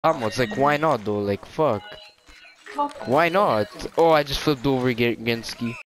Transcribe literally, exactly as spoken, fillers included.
Um, it's like, why not though? Like, fuck. Why not? Oh, I just flipped over Genski.